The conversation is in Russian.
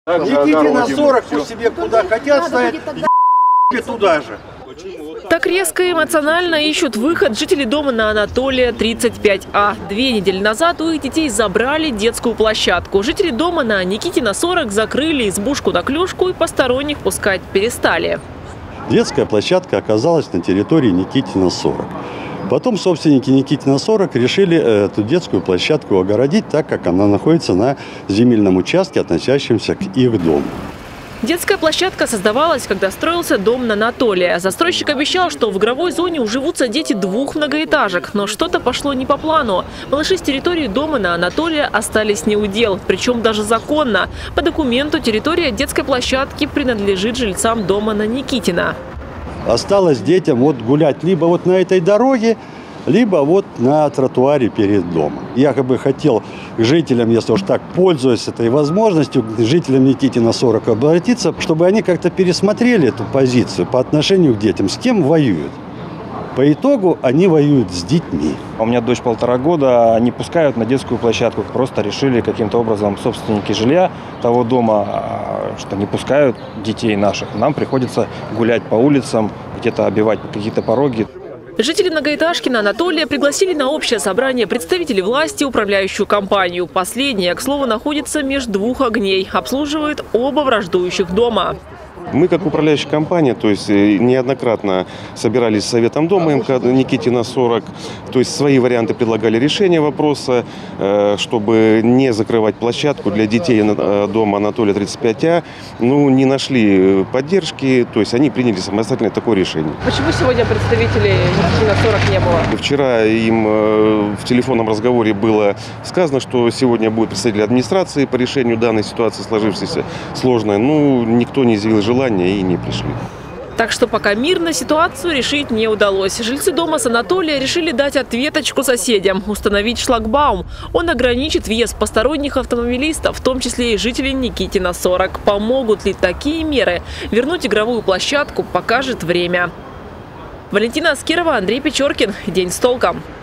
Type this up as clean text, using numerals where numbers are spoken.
Никитина 40, пусть себе куда хотят ставить, туда же. Так резко и эмоционально ищут выход жители дома на Анатолия 35А. 2 недели назад у их детей забрали детскую площадку. Жители дома на Никитина 40 закрыли избушку на клюшку и посторонних пускать перестали. Детская площадка оказалась на территории Никитина 40. Потом собственники Никитина 40 решили эту детскую площадку огородить, так как она находится на земельном участке, относящемся к их дому. Детская площадка создавалась, когда строился дом на Анатолия. Застройщик обещал, что в игровой зоне уживутся дети 2 многоэтажек. Но что-то пошло не по плану. Малыши с территории дома на Анатолия остались не у дел. Причем даже законно. По документу территория детской площадки принадлежит жильцам дома на Никитина. Осталось детям гулять либо на этой дороге, либо на тротуаре перед домом. Я хотел к жителям, если уж так пользуясь этой возможностью, к жителям Никитина 40 обратиться, чтобы они как-то пересмотрели эту позицию по отношению к детям, с кем воюют. По итогу они воюют с детьми. У меня дочь 1,5 года, не пускают на детскую площадку. Просто решили каким-то образом собственники жилья того дома, что не пускают детей наших. Нам приходится гулять по улицам, где-то обивать какие-то пороги. Жители многоэтажки на Анатолия пригласили на общее собрание представителей власти, управляющую компанию. Последняя, к слову, находится между 2 огней. Обслуживает оба враждующих дома. Мы, как управляющая компания, то есть неоднократно собирались с Советом дома МК Никитина 40, то есть свои варианты предлагали решения вопроса, чтобы не закрывать площадку для детей дома Анатолия 35А. Не нашли поддержки, то есть они приняли самостоятельно такое решение. Почему сегодня представителей Никитина 40 не было? Вчера им в телефонном разговоре было сказано, что сегодня будет представитель администрации по решению данной ситуации, сложившейся сложной. Никто не изъявил желания и не пришли. Так что пока мирно ситуацию решить не удалось. Жильцы дома с Анатолия решили дать ответочку соседям, установить шлагбаум. Он ограничит въезд посторонних автомобилистов, в том числе и жителей Никитина 40. Помогут ли такие меры вернуть игровую площадку, покажет время. Валентина Аскерова, Андрей Печоркин. День с толком.